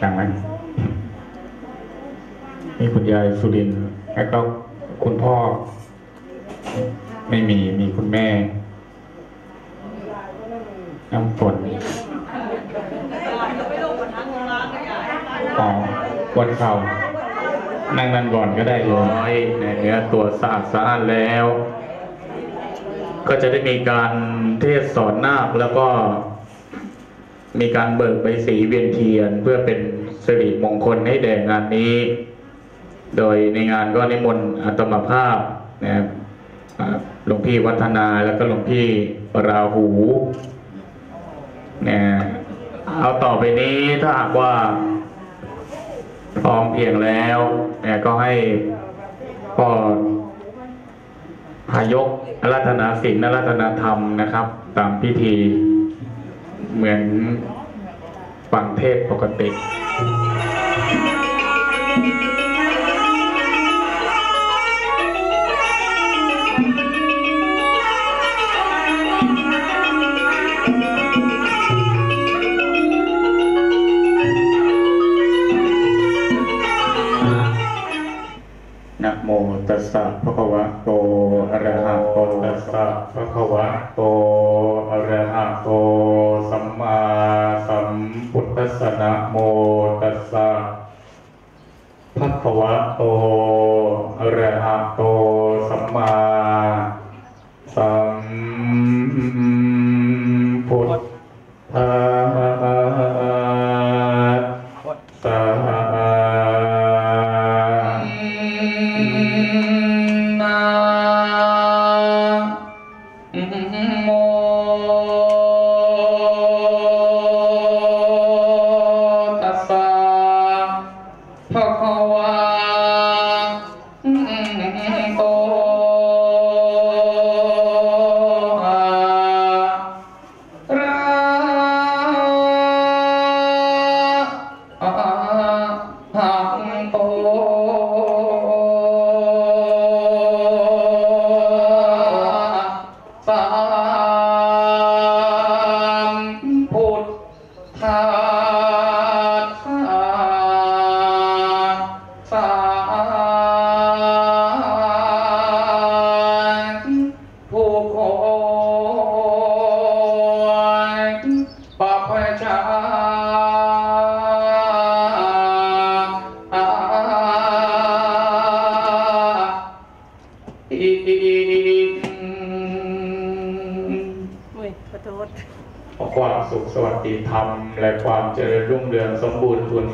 ดังไหมนี่คุณยายสุรินทร์แล้วก็คุณพ่อไม่มีคุณแม่น้ำฝนอ๋อวันเข่านั่งนั่นก่อนก็ได้อยู่น้อยเนื้อตัวสะอาดแล้ว ก็จะได้มีการเทศสอนนาคแล้วก็มีการเบิกใบสีเวียนเทียนเพื่อเป็นสิริมงคลให้แด่งานนี้โดยในงานก็นิมนต์อาตมาภาพนะครับหลวงพี่วัฒนาแล้วก็หลวงพี่ราหูเนี่ยเอาต่อไปนี้ถ้าหากว่าพร้อมเพียงแล้วเนี่ยก็ให้พ่อพายกอาราธนาศีลอาราธนาธรรมนะครับตามพิธีเหมือนฟังเทศปกตินะโมตัสสะภะคะวะโตอะระหะโตตัสสะภะคะวะโตอะระหะโตสัมมาสัมพุทธัสสะนะโมตัสสะภะคะวะโตอะระหะโตสัมมาสัมพุทธัสสะความสุขสวัสดิธรรมและความเจริญรุ่งเรืองสมบูรณ์ผล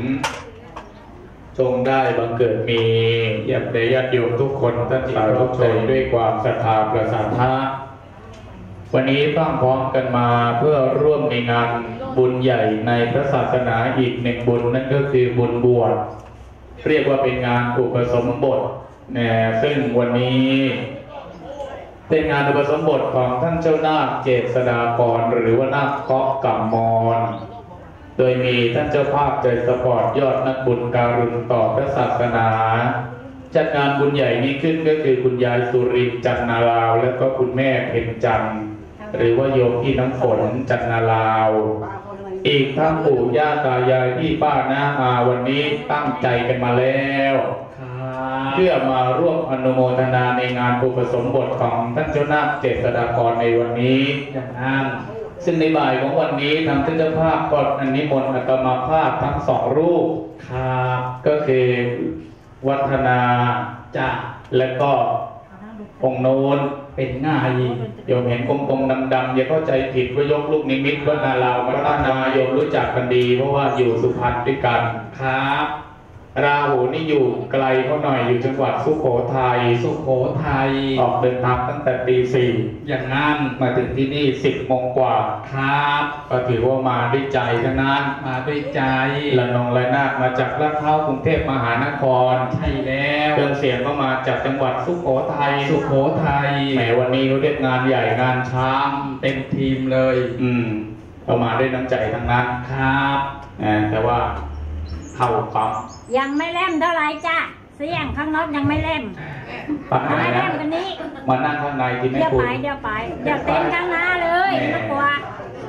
จงได้บังเกิดมีญาติโยมทุกคนท่านสาธุชนด้วยความศรัทธาประสาทะวันนี้ตั้งพร้อมกันมาเพื่อร่วมในงานบุญใหญ่ในพระศาสนาอีกหนึ่งบุญนั่นก็คือบุญบวชเรียกว่าเป็นงานอุปสมบทซึ่งวันนี้เป็นงานอุปสมบทของท่านเจ้านาคเจษฎากรหรือว่านาคเคาะกัมมรโดยมีท่านเจ้าภาพใจสปอร์ตยอดนักบุญการุณต่อพระศาสนาจัดงานบุญใหญ่นี้ขึ้นก็คือคุณยายสุรินทร์จันนาลาวและก็คุณแม่เพ็ญจันทร์หรือว่าโยมพี่น้ำฝนจันนาลาวอีกทั้งปู่ย่าตายายพี่ป้าน้าอาวันนี้ตั้งใจกันมาแล้วเพื่อมาร่วมอนุโมทนาในงานอุปสมบทของท่านเจ้านาคเจษฎากรในวันนี้อย่างนั้นซึ่งในบ่ายของวันนี้ทางท่านเจ้าภาพก็นิมนต์อาตมาภาพทั้งสองรูปก็คือวัฒนาจะและก็องค์โน้นเป็นง่ายโยมเห็นกลมๆดำๆอย่าเข้าใจผิดว่ายกลูกนิมิตว่านาลาวมาตั้งนาโยมรู้จักกันดีเพราะว่าอยู่สุพรรณด้วยกันครับราหูนี่อยู่ไกลเขาหน่อยอยู่จังหวัดสุโขทัยออกเดินทางตั้งแต่ตี 4อย่างนั้นมาถึงที่นี่10 โมงกว่าครับก็ถือว่ามาด้วยใจทั้งนั้นมาด้วยใจละนองละนาคมาจากลาดพร้าวกรุงเทพมหานครใช่แล้วเครื่องเสียงก็มาจากจังหวัดสุโขทัยแหมวันนี้เขาเรียกงานใหญ่งานช้างเต็มทีมเลยก็มาด้วยน้ำใจทั้งนั้นครับแต่ว่าเข้าปั๊มยังไม่เล่มเท่าไรจ้ะเสียงข้างนอกยังไม่เล่มไม่เล่มกันนี้มานั่งข้างในที่ไม่พูดเดี๋ยวไปเดี๋ยวเต้นข้างหน้าเลยนักกว่า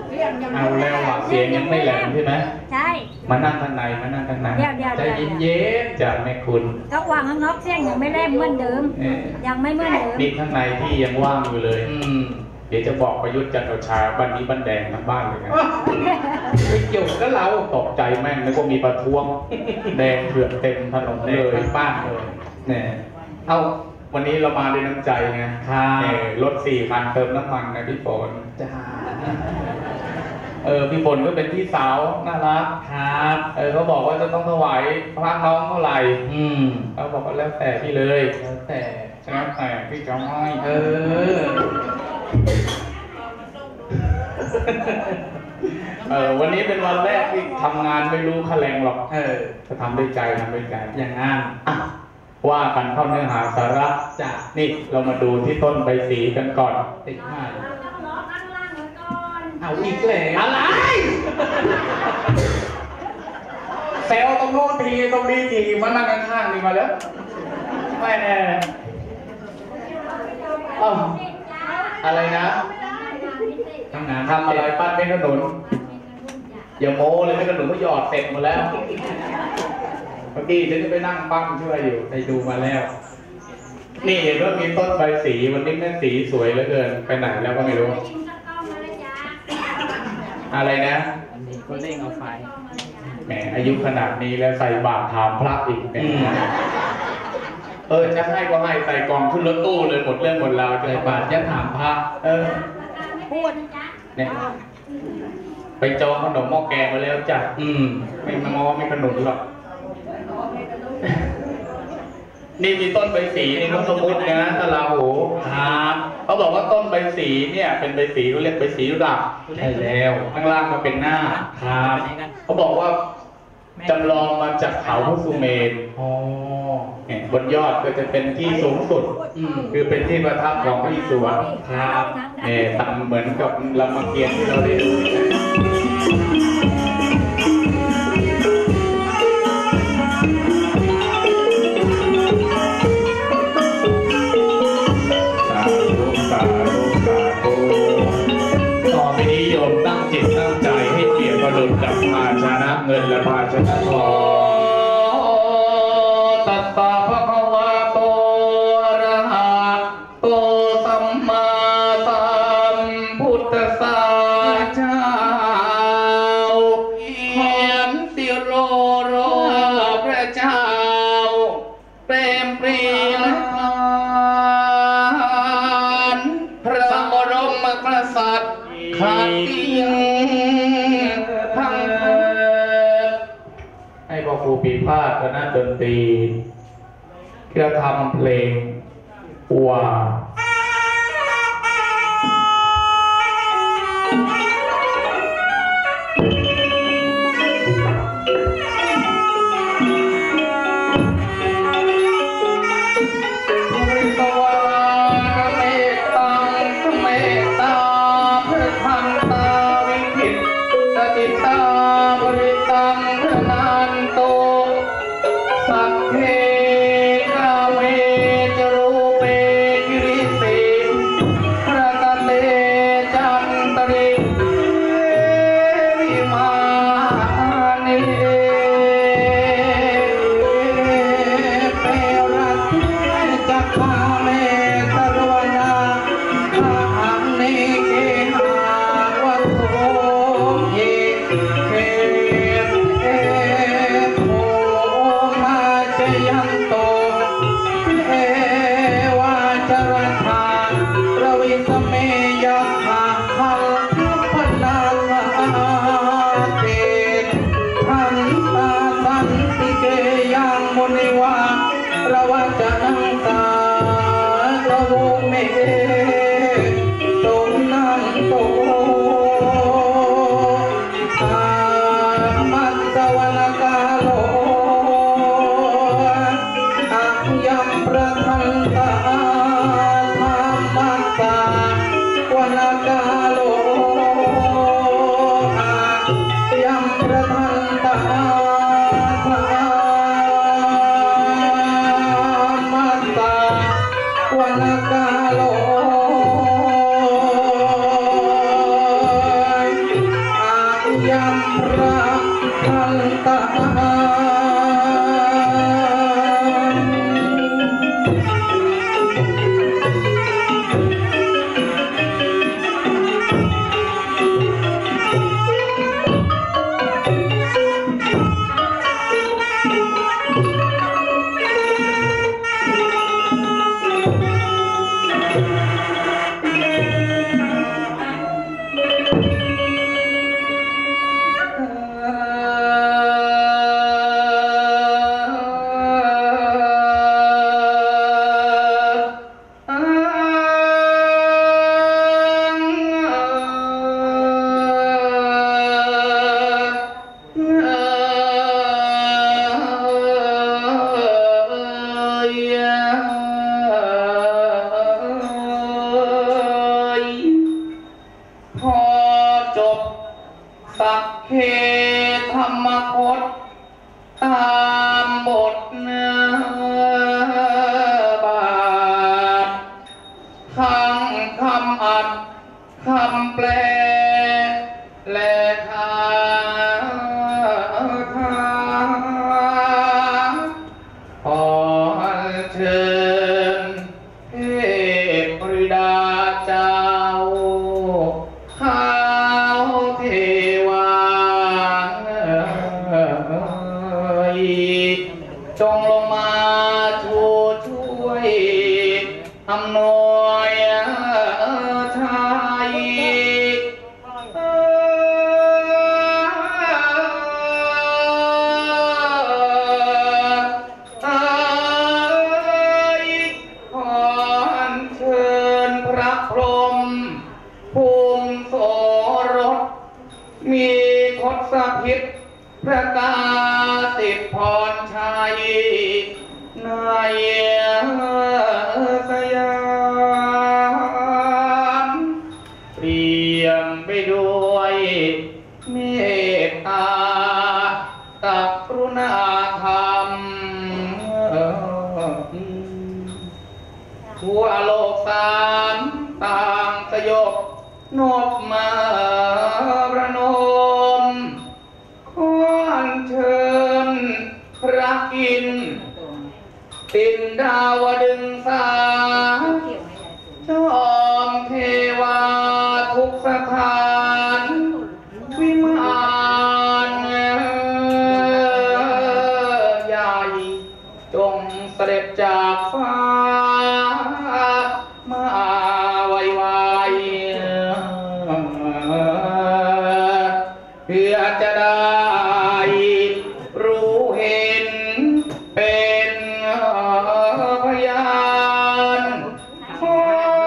เอาแล้วว่ะเสียงยังไม่แหลมใช่ไหมใช่มานั่งข้างในมานั่งข้างในเดี๋ยวใจเย็นๆจากแม่คุณก็วางข้างนอกเสียงยังไม่แลมเหมือนเดิม ยังไม่เหมือนเดิมนี่ข้างในที่ยังว่างอยู่เลย เดี๋ยวจะบอกประยุทธ์จันทร์โอชาบ้านนี้บ้านแดงทั้งบ้านเลยนะไม่เกี่ยวกับเราตกใจแม่งนึกว่ามีประท้วง แดงเถื่อนเต็มถนนเลยทั้งบ้านเลยเนี่ยเอาวันนี้เรามาด้วยน้ำใจไงรถ4 คันเติมน้ำมันนะพี่ฝนจ้าพี่ฝนก็เป็นพี่สาวน่ารักครับเขาบอกว่าจะต้องถวายพระน้องเท่าไหร่เขาบอกว่าแล้วแต่พี่เลยแล้วแต่พี่จะให้วันนี้เป็นวันแรกที่ทำงานไม่รู้ค่าแรงหรอกจะทำด้วยใจอย่างนั้นว่ากันเข้าเนื้อหาสาระจ้ะนี่เรามาดูที่ต้นใบสีกันก่อนติดง่ายเอาอีกแล้วอะไรแซวตรงโน้นทีตรงนี้ทีมานั่งข้างๆนี่มาแล้วไม่แน่อะไรนะทำอะไรปั้นเป็นขนุนอย่าโม้เลยไม่ขนุนเขาหยอดเสร็จหมดแล้วเมื่อกี้ฉันจะไปนั่งปั้นช่วยอยู่ไปดูมาแล้ว นี่เห็นว่ามีต้นใบสีวันนี้แม่สีสวยเหลือเกินไปไหนแล้วก็ไม่รู้อะไรนะก็เล่งเอาไฟแหมอายุขนาดนี้แล้วใส่บาตรถามพระอีกเนี่ยจะให้ก็ให้ใส่กล่องขึ้นรถตู้เลยหมดเรื่องหมดราวใส่บาตรจะถามพระพูดเนี่ยไปจองขนมหม้อแกงมาแล้วจ้ะไม่มางอไม่ขนุนหรอกนี่มีต้นใบสีนี่เขาสมมตินะตะลาหูครับเขาบอกว่าต้นใบสีเนี่ยเป็นใบสีเขาเรียกใบสีหลักใช่แล้วข้างล่างมาเป็นหน้าครับเขาบอกว่าจำลองมาจากเขาพระสุเมรุบนยอดก็จะเป็นที่สูงสุดคือเป็นที่ประทับของพระอิศวรครับทำเหมือนกับรามเกียรติ์ที่เราได้ดูตั้งจิตตั้งใจให้เปรียบประดุจกับภาชนะเงินและภาชนะทองตัสสะภะคะวะโตอะระหะโตสัมมาสัมพุทธัสสะเจ้าเขียนสิโรโรพระเจ้าเปรมปรีและพระบรมกษัตริย์ขาดทิ้งทั้งให้พ่อครูปีพาสคณะดนตรีกระทำเพลงว่าเพอจบสักเคธรรมคตตามบทเนื้อบาททั้งคำอัดคำแปลและคาถาขอเชิญเทพปริดาเจ้าข้าวเทวาจงลงมาช่วยอำนวยชัยขออัญเชิญพระพรหมภูมิโสรสมีทศพิธพระกาสิทธิพรชัยในสยามเปลี่ยนไปด้วยเมตตากับกรุณาธรรมทั่วโลกสามต่างสยบนบมาประนมขออัญเชิญพระอินทร์ตินดาวดึงสาจอมเทวาทุกสถานวิมานใหญ่จงเสด็จจากฟ้ามาไวๆเพื่อจะได้รู้เห็นเป็นพยานขอ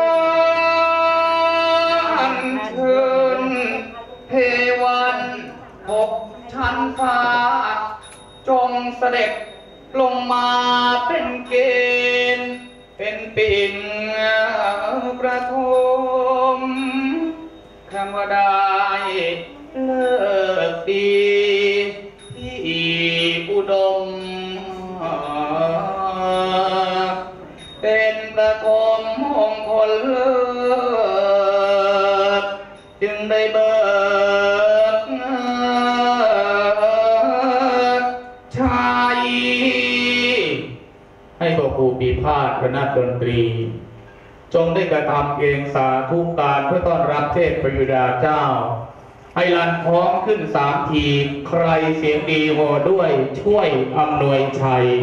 อัญเชิญเทวัน6 ชั้นฟ้าจงเสด็จลงมาเป็นเกณฑ์เป็นปิ่นประทมคำว่าได้เลิกดีที่อุดมเป็นประทมมงคลเลิศจึงได้เบิกชัยให้พ่อครูปีพาทย์คณะดนตรีจงได้กระทำเองสาธุการเพื่อต้อนรับเทพประยุดาเจ้าให้ลันพร้อมขึ้น3 ทีใครเสียงดีโหด้วยช่วยอำนวยชัย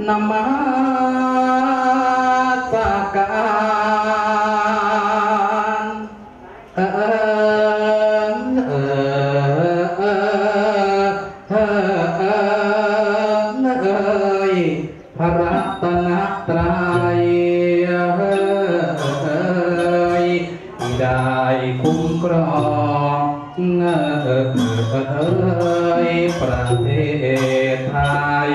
นมัสการพระรัตนตรัยได้คุ้มครองประเทศไทย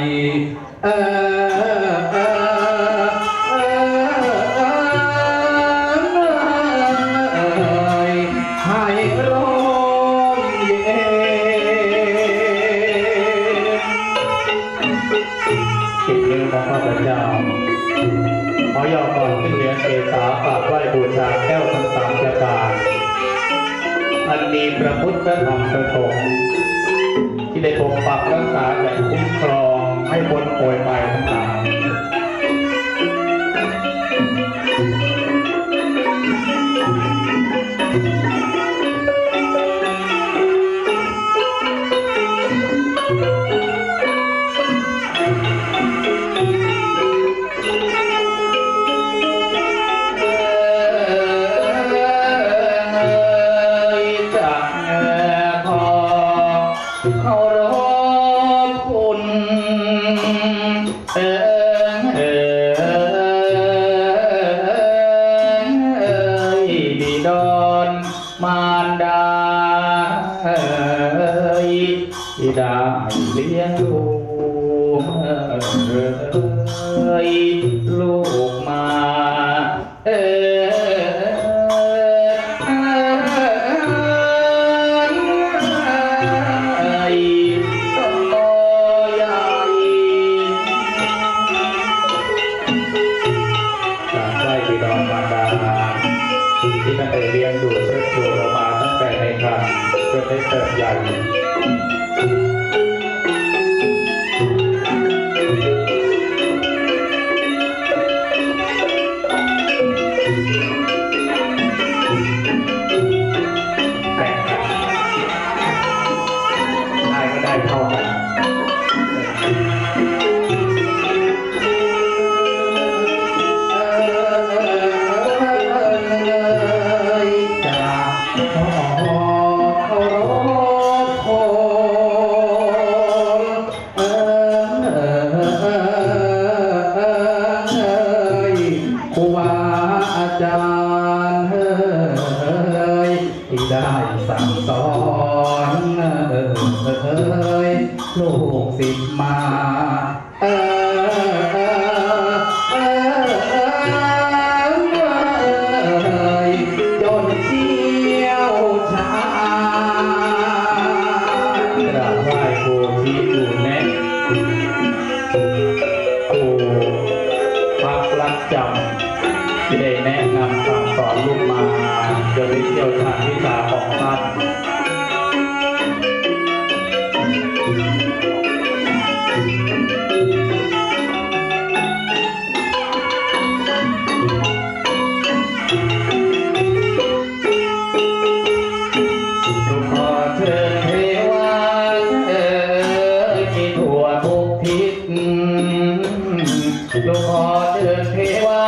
ให้ร่มเย็นจิตเรื่องของข้าพเจ้าขอย่อก่อนขึ้นเหรียญเกศากราบไหว้บูชาแก้วทั้งสามประการอันมีพระพุทธพระธรรมพระสงฆ์ที่ได้ปกปักรักษาและคุ้มครองให้พ้นโอยไปทั้งหลายได้เลี้ยงดูลูกมาต้องรอใหญ่การไหว้บิดามารดาที่ท่านได้เลี้ยงดูเชิดชูเรามาตั้งแต่ในครรภ์จนได้เติบใหญ่ได้สั่งสอนลูกศิษย์มาจนเชี่ยวชาญกราบไหว้ครูที่อยู่แนะครูพักรักจำที่ได้แนะนำสั่งสอนลูกมาโดยเชี่ยวชาญวิชาของท่านลูกขอเชิญเทวาที่ทั่วทุกทิศลูกขอเชิญเทวา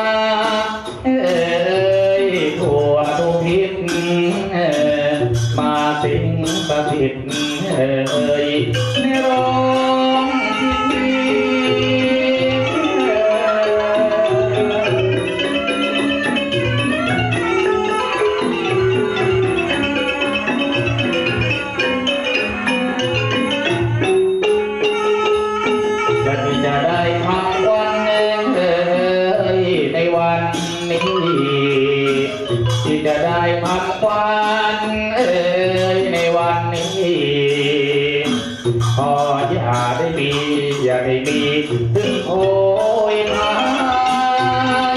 ทั่วทุกทิศมาสิงสถิตในโรงพิธีและที่จะได้ทำวันในวันนี้ที่จะได้พักควันในวันนี้ขออย่าได้มีถึงโอยพาย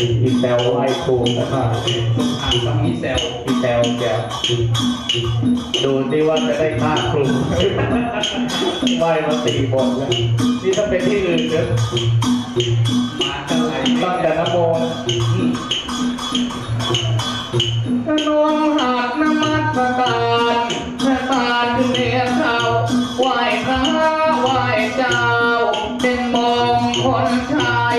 อีแซวไหว้ครูแล้วก็ต้องถามต้องนี้แซวอีแซวแกดูที่ว่าจะได้ค่าครูไหว้มา4 บทแล้วนี่ถ้าเป็นที่อื่นเดี๋ยวมากันไหลตั้งแต่นะโมพระนมหักน้ำมัดประกาศพระตาขึ้นเหนือเขาไหว้พระไหว้เจ้าเป็นมงคลชัย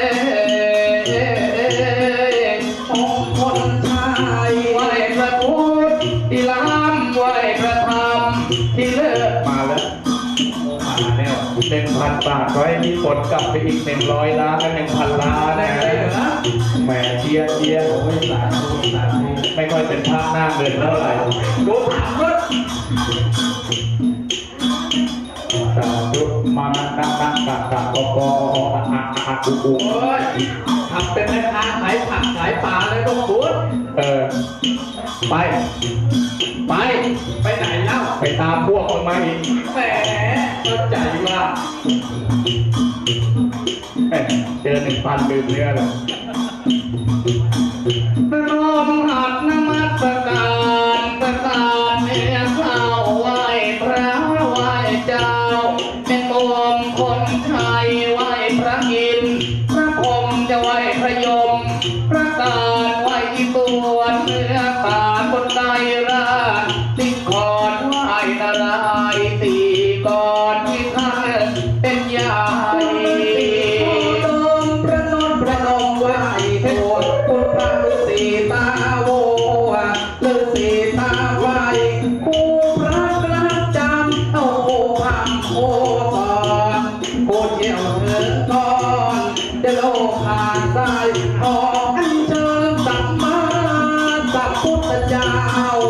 มงคลชัยไหว้พระพุทธที่ล้ำไหว้พระธรรมที่เลิศมาแล้วมาแล้ว 1,000 บาทไว้มีผลกลับไปอีก100 ล้านและ1,000 ล้านได้นะเลยเหรอแหมเชียร์โอ้ยสาธุสาธุไม่ค่อยเป็นภาพหน้าเงินเท่าไหร่ดูถามรถสาธุมานั่งกะกออุโอ้ยทำเป็นแม่ค้าขายผักขายปลาเลยต้องพูดไปไปไหนเล่าไปตามพวกมันมาอีกแหมเข้าใจว่าเจอ1,000ดื่มเนื้อเลยพระนมหักน้ำมัดประกาศประกาศเนื้อข้าวไหว้พระไหว้เจ้าเป็นมงคลชัยไหว้พระอินทร์พระพรหมจะไหว้พระยมพระกาศไหว้อีตวนเนื้อตาบนไตรราชติขอดไหว้นารายณ์ตีก่อนที่ท่านเป็นใหญ่พระนนท์พระนมไหว้โทษคุณพระฤาษีตาโวฤาษีตาไวผู้พระกระจำเอาพำโคตอนโคเจียวเถิดก่อนเดโลผ่านสายออกอันเชิญสัมมาสัพพุทธเจ้า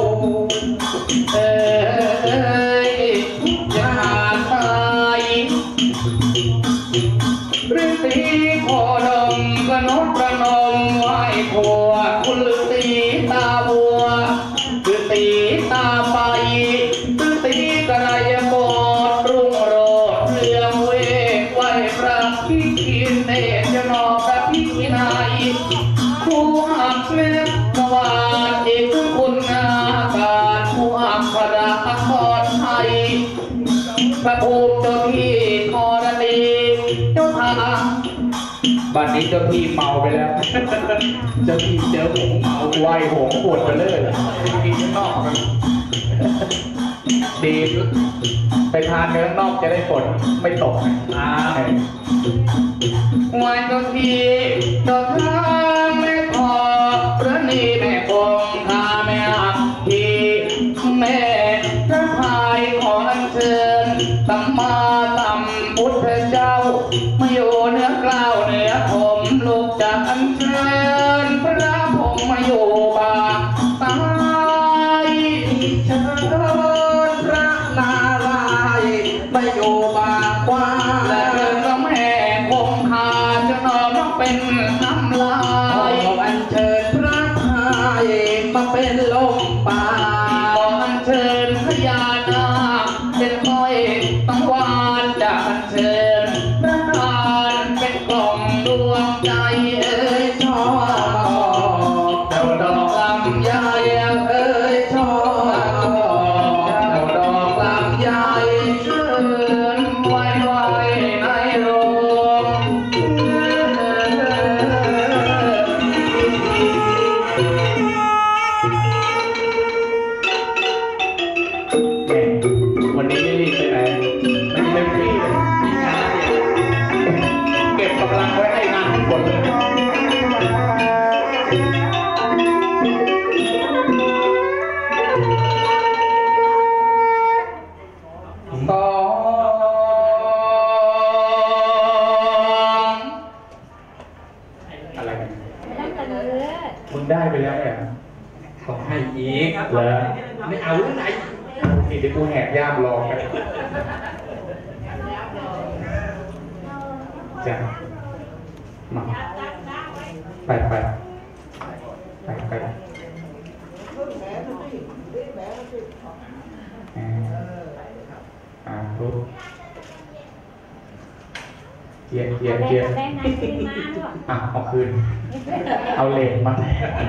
อย่าตายฤาษีโคดมกระนกกระนมไหว้ผัวคุณฤาษีตาบัวฤาษีตาไปฤาษีกระไรโกดรุ่งโรจน์เรืองเวกไหว้พระพิคินเนตรนอกพระพิคินายคู่หักเล็บกวาดอีกคุณอาการผู้อักขระอักษรไทยพระภูมิเจ้าที่ธรณีเจ้าทางบัดนี้เจ้าที่เมาไปแล้วเจ้าที่เจอหงเมาไหวหงปวดไปเลยกินข้างนอกมันดีไปทานเนื้อนอกจะได้ฝนไม่ตกไหวเจ้าที่เจ้าทางแม่พอพระนีแม่คงคาแม่อักทีแม่พระพายขออัญเชิญสัมมาสัมพุทธเจ้ามาอยู่เหนือกล้าวเหนือผมลูกจะอัญเชิญพระผมมาอยู่บางตายเชิญพระนารายณ์มาอยู่บางกว้างและเดินก็แม่คงคาจะนอนเป็นน้ำลายขออัญเชิญพระพายมาเป็นลมปราณขออัญเชิญพญานาคเป็นก้อยต้องหวานจะอัญเชิญพระทานเป็นกล่องดวงใจเอ้ยชอบเจ้าดอกลำไยเอ้ยชอบเจ้าดอกลำไยเชิญไว้ในโรงวันนี้ไม่รีบไปไหนไม่เต็มที่เลยเก็บกำลังไว้ให้งานทุกคนเลยอะไรกันมึงได้ไปแล้วเนี่ยขอให้อีกเหรอไม่เอาหรือไงนี่เดี๋ยวกูแหกย่ามรอกันจ้ะมาไปทุกเจียเจียเอาเจียแรงนะขึ้นมาด้วยเอาคืน เอาเหล็กมา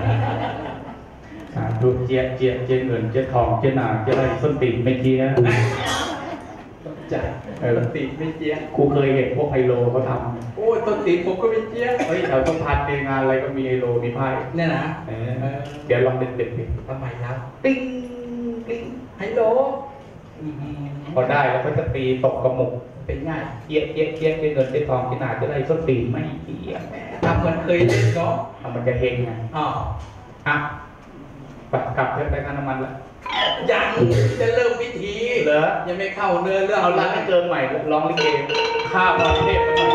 ดูเจียเจียเจียเงินเจียทองเจียหนาเจียอะไรส้นตีนไม่เจียจ้ะต้นตีนไม่เจียครูเคยเห็นพวกไฮโลเขาทำโอ้ยต้นตีนผมก็ไม่เจียเฮ้ยแถวต้องพันในงานอะไรก็มีไฮโลมีไพ่เนี่ยนะเดี๋ยวลองเด็ดๆดิทำไมครับปิ้งปิ้งไฮโลพอได้แล้วก็จะตีตกกระหมุกเป็นง่ายเจียเจียเจียเงินเจียทองเจียหนาเจียอะไรส้นตีนไม่เจียทำมันเคยเล่นก็มันจะเฮงไงอ๋ออ่ะกลับเพื่อไปค่าน้ำมันแล้วยังจะเริ่มวิธีเหรอยังไม่เข้าเนื้อเรื่องเอาละให้เจอใหม่ร้องลิเกข้าพรเทพกันหน่อย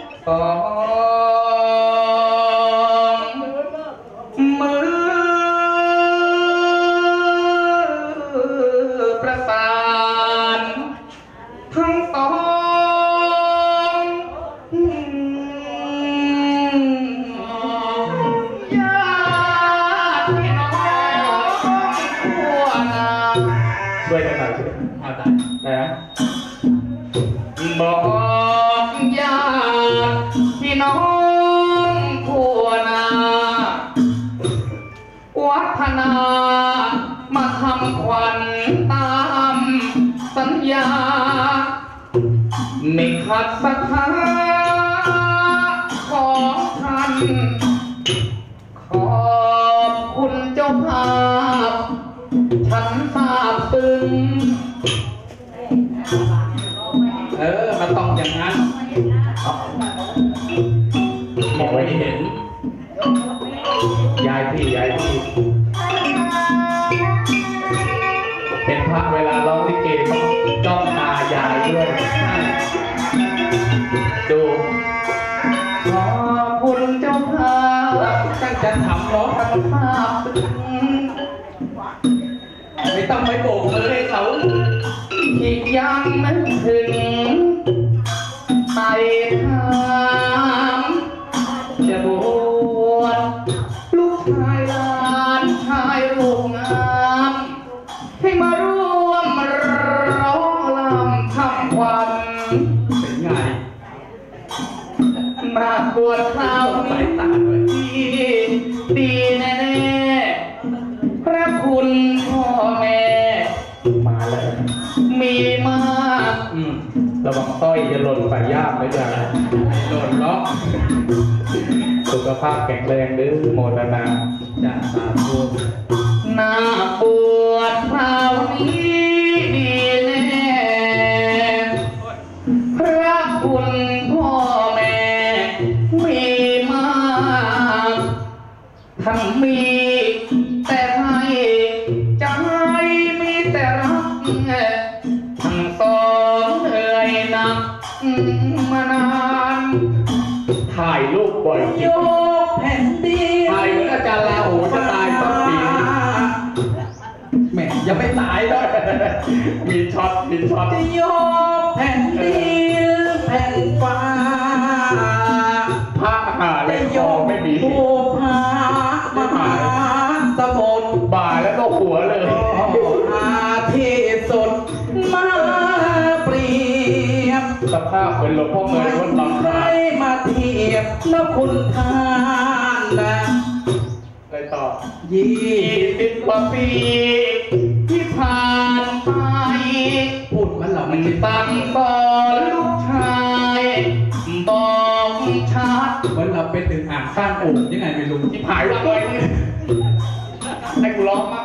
มือประสานทั้งสองช่วยกันหน่อยช่วยเอาได้นะบอกญาติพี่น้องทั่วหน้าวัฒนามาทำขวัญตามสัญญาไม่ขัดศรัทธาของท่านขอบคุณเจ้าภาพฉันทราบซึ้งมันต้องอย่างนั้นมองไม่เห็นยายพี่เป็นพระเวลาร้องลิเกต้องจ้องตายายด้วยดูขอบคุณเจ้าภาพตั้งใจทำร้องทำภาพไม่ต้องไปโบกมือให้เขาที่ยังไม่ถึงไปถามจะบวชลูกชายหลานชายรูปงามให้มาร่วมร้องรำทำขวัญเป็นไงมาบวชคราวนี้ดีแน่ๆพระคุณพ่อแม่มาแล้วมีมากระวังต้อยจะหล่นไปย่ามไม่ได้หล่นล็อกสุขภาพแข็งแรงดื้อโมทนาจะสาธุหน้าบวชคราวนี้ดีแน่พระคุณพ่อแม่มีมากทั้งมีแต่ให้ใจมีแต่รักทั้งสองเหนื่อยหนักมานานถ่ายรูปบ่อยโยกแผ่นดินถ่ายเหมือนอาจารย์ลาโหจะตายต้นปีแหมยังไม่ตายด้วยมีช็อตจะโยกแผ่นดินแผ่นฟ้าพระหาเลยคอไม่มีโอ้พระมหาสมุทรบ่าแล้วก็หัวเลยอาที่สุดมาเปรียบสภาพเป็นหลวงพ่อเงินวัดบางพระมาเทียบแล้วคุณทานนะอะไรต่อ20 กว่าปีที่ผ่านไปพูดมันเราไม่ตั้งสอนลูกชายบอกชัดเหมือนเราเป็นถึงอ่างสร้างโอ่งยังไงไม่รู้ที่ผายว่าไงนี่ให้กูร้องมั้ง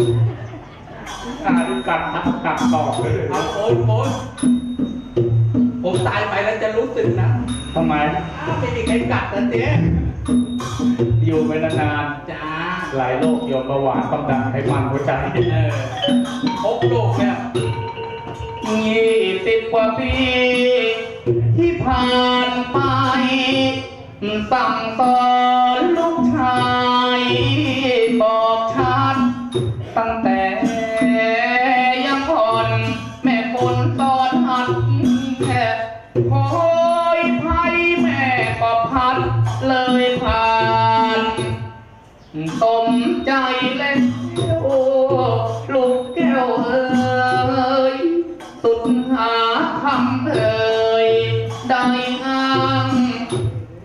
ดูกัดต่อเลยเอาโอนผมตายไปแล้วจะรู้สึกนะทำไมไม่มีใครกัดนะเจ๊อยู่ไปนานๆจ้าหลายโรคโยมเบาหวานความดันไขมันหัวใจพบโรคเนี่ย20 กว่าปีที่ผ่านไปสั่งสอนลูกชายบอกชัดตั้งแต่ยังอ่อนแม่คนสอนหัดคอยภัยแม่ก็พัดเลยผ่านสมใจแล้วลูกแก้วเอ๋ยสุดหาคำเอ่ยได้งา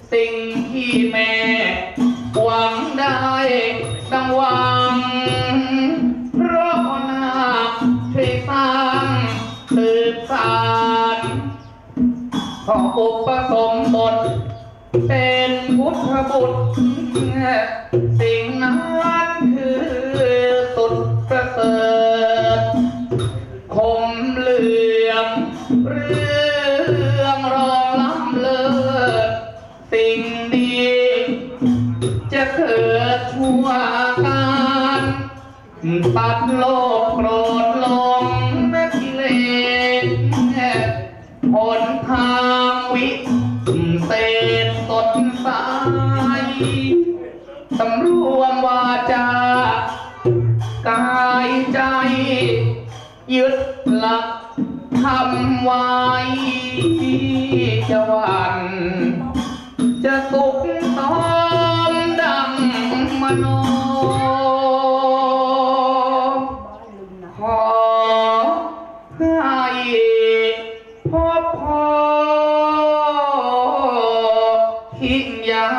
สิ่งที่แม่หวังได้ดังหวังเพราะนาคช่วยสร้างสืบสานขออุปสมบทเป็นพุทธบุตรสิ่งนั้นคือสุดประเสริฐคมเหลืองเรื่องรองล้ำเลิศสิ่งดีจะเกิดชั่วการตัดโลกโกรธลงนักกิเลสหนทางวิเศษสดใสสำรวมวาจากายใจยึดหลักทำไว้จะหวันจะสุขตอมดังมโนขอให้พบพอหิงยา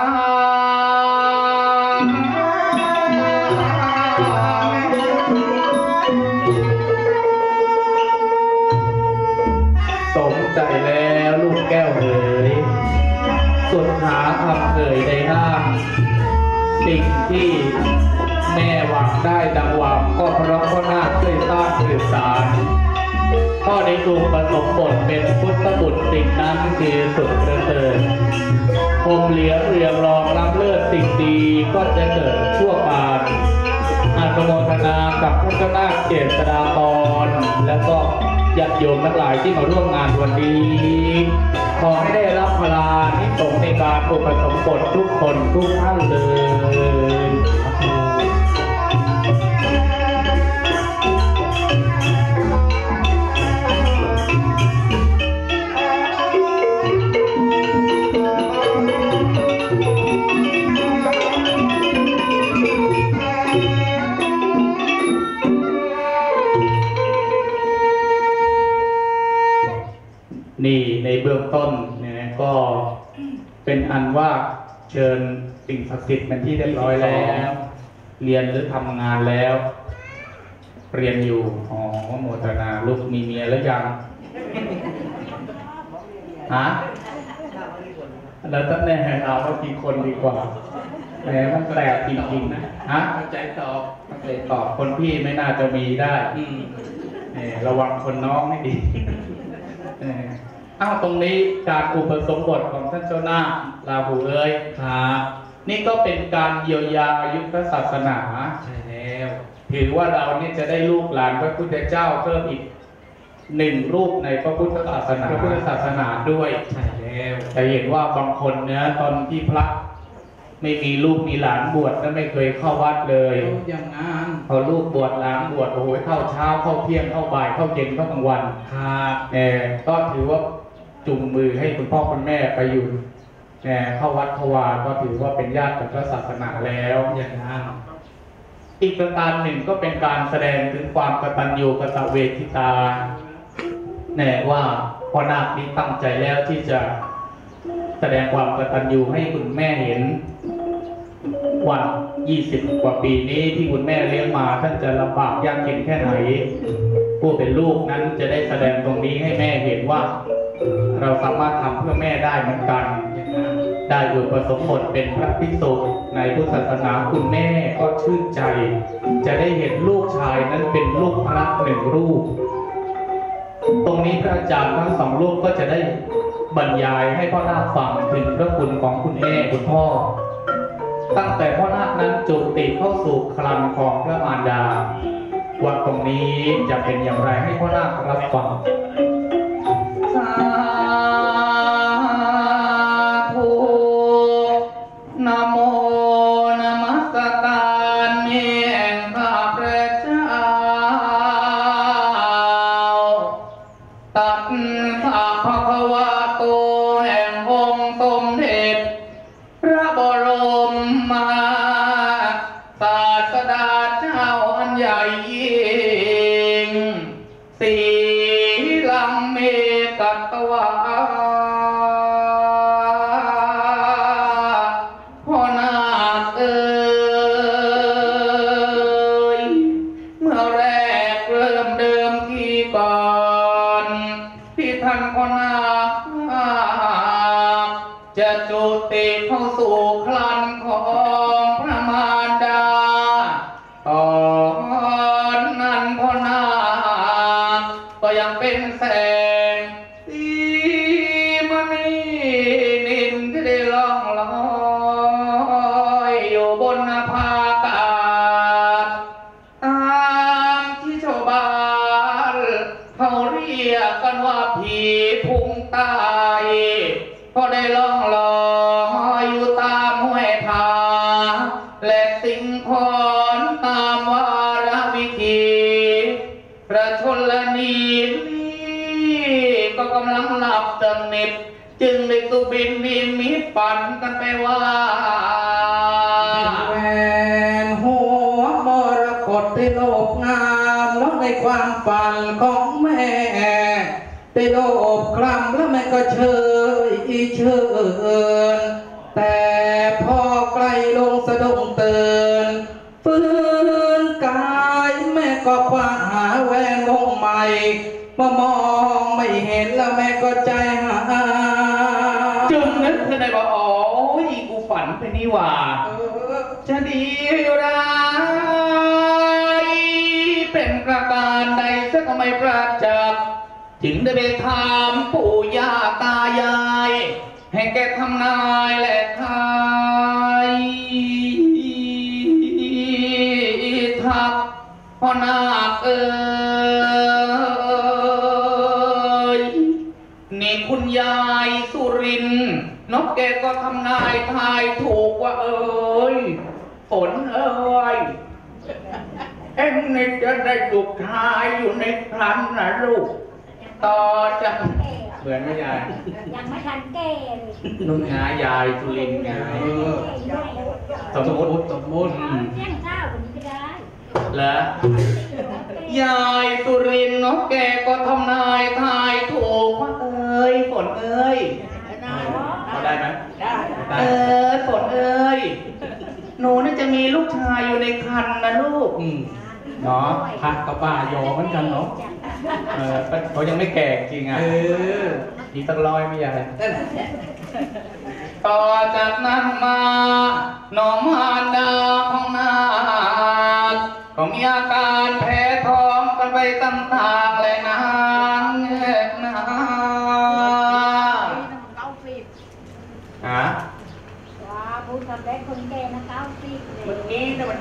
สมใจแล้วลูกแก้วเอ๋ยสุดหาคำเอ่ยใดห้ามสิ่งที่แม่หวังได้ดังหวังก็เพราะพ่อนาคช่วยสร้างสืบสานพ่อในกลุ่มผสมบทเป็นพุทธบุตรสิ่งนั้นคือสุดประเสริฐพรหมเหลียงเรียงรองล้ำเลิศสิ่งดีก็จะเกิดชั่วการอนุโมทนากับพระเจ้านาคเจษฎาภรณ์และก็ญาติโยมทั้งหลายที่มาร่วมงานวันนี้ขอให้ได้รับพลานิสงส์ในการอุปสมบททุกคนทุกท่านเลยนี่ในเบื้องต้นเนี่ยก็เป็นอันว่าเชิญสิ่งศักดิ์สิทธิ์เป็นที่เรียบร้อยแล้วเรียนหรือทำงานแล้วเรียนอยู่โมทนาลูกมีเมียแล้วยังฮะแล้วตั้งแต่เราก็กี่คนดีกว่าแหมมันแปลกจริงๆนะฮะใจตอบคนพี่ไม่น่าจะมีได้ระวังคนน้องให้ดีตรงนี้การอุปสมบทของท่านเจ้าหน้าลาหูเอ้ยครับนี่ก็เป็นการเยียวยายุทธศาสนาใช่แล้วถือว่าเราเนี่ยจะได้ลูกหลานพระพุทธเจ้าเพิ่มอีก1 รูปในพระพุทธศาสนาด้วยใช่แล้วแต่เห็นว่าบางคนเนี่ยตอนที่พระไม่มีลูกมีหลานบวชแล้วไม่เคยเข้าวัดเลยอย่างนั้นพอลูกบวชหลานบวชโอ้โหเข้าเช้าเข้าเที่ยงเข้าบ่ายเข้าเย็นเข้ากลางวันก็ถือว่าจุงมือให้คุณพ่อคุณแม่ไปอยู่เข้าวัดเข้าวาก็ถือว่าเป็นญาติกับพระศาสนาแล้วอย่างนั้นอีกประการหนึ่งก็เป็นการแสดงถึงความกตัญญูกตเวทิตาว่าพ่อนาคนี้ตั้งใจแล้วที่จะแสดงความกตัญญูให้คุณแม่เห็นวัน20 กว่าปีนี้ที่คุณแม่เลี้ยงมาท่านจะลำบากยากเข็ญแค่ไหนผู้เป็นลูกนั้นจะได้แสดงตรงนี้ให้แม่เห็นว่าเราสามารถทำเพื่อแม่ได้เหมือนกันได้อุปสมบทเป็นพระภิกษุในพุทธศาสนาคุณแม่ก็ชื่นใจจะได้เห็นลูกชายนั้นเป็นลูกพระ1 รูปตรงนี้พระอาจารย์ทั้ง2 รูปก็จะได้บรรยายให้พ่อนาคฟังถึงพระคุณของคุณแม่คุณพ่อตั้งแต่พ่อนาคนั้นจุติเข้าสู่ครันของพระมารดาว่าตรงนี้จะเป็นอย่างไรให้พ่อนาครับฟังสาธุนะโมนะมัสการแห่งข้าพระเจ้าตัสสะภะคะวะโตแห่งองค์สมเด็จพระบรมมาศาสดาเจ้าอันใหญ่ยิ่งศรีจุติเข้าสู่ครันของพระมารดาตอนนั้นพ่อนาคก็ยังเป็นแสงสีมณีนินที่ได้ล่องลอยอยู่บนภากาศตามที่ชาวบ้านเขาเรียกกันว่าผีพุ่งตายก็ได้ล่องลอยอยู่ตามห้วยผาและสิงคอนตามวาระวิธีพระชนนีก็กำลังหลับสนิทจึงได้ตุบินนิมิตฝันกันไปว่าแหวนหัวมรกตที่โลกงามแล้วในความฝันของแม่ได้โลบคลำแล้วแม่ก็เชยเชิญแต่พอใกล้ลงสะดุ้งตื่นฟื้นกายแม่ก็คว้าหาแหวนวงใหม่มามองไม่เห็นแล้วแม่ก็ใจหายจึงนึกขึ้นได้ว่าอ๋อกูฝันไปนี่หว่าจะดีร้ายเป็นประการใดสักไม่ประจักษ์จึงได้ไปถามปู่ย่าตายายให้แกทำนายและทายทักพ่อนาคนี่คุณยายสุรินทร์นกแกก็ทำนายทายถูกว่าฝนเอ็งนี่จะได้ลูกชายอยู่ในครรภ์นะลูกต่อจากเหมือนไม่ยายยังไม่ทันแก่เลยนุ่นงายายสุรินทร์ไงสมมติเที่ยงเช้าผมก็ได้แล้วยายสุรินทร์นกแกก็ทำนายทายถูกว่าฝนเอาได้ไหมได้ฝนหนูน่าจะมีลูกชายอยู่ในครรภ์นะลูกเนาะพักกับป้ายอเหมือนกันเนาะเขายังไม่แก่จริงอ่ะอีกตั้งร้อยไม่ใหญ่ต่อจากนั้นมาน้องมารดาของนาคก็มีอาการแพ้ท้องกันไปต่างๆเลยนะฮะว้าพูดทำได้คนแก่นะ90เลยเมื่อกี้นะมัน